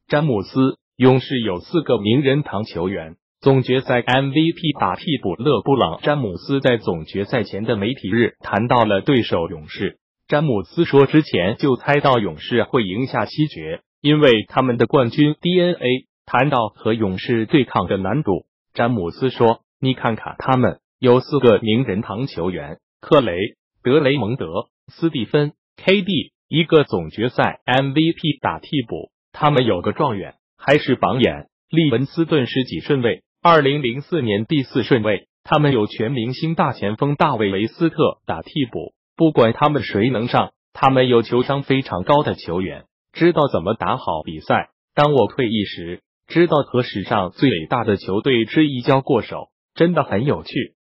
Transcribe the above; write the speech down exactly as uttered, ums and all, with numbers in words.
詹姆斯。勇士有四个名人堂球员，总决赛 M V P 打替补勒布朗·詹姆斯在总决赛前的媒体日谈到了对手勇士。詹姆斯说，之前就猜到勇士会赢下七决，因为他们的冠军 D N A。谈到和勇士对抗的难度，詹姆斯说，你看看他们有四个名人堂球员，克雷、德雷蒙德、斯蒂芬、K D， 一个总决赛 M V P 打替补，他们有个状元还是榜眼，利文斯顿是几顺位？二零零四年第四顺位。他们有全明星大前锋大卫维斯特打替补，不管他们谁能上，他们有球商非常高的球员，知道怎么打好比赛。当我退役时，知道和史上最伟大的球队之一交过手，真的很有趣。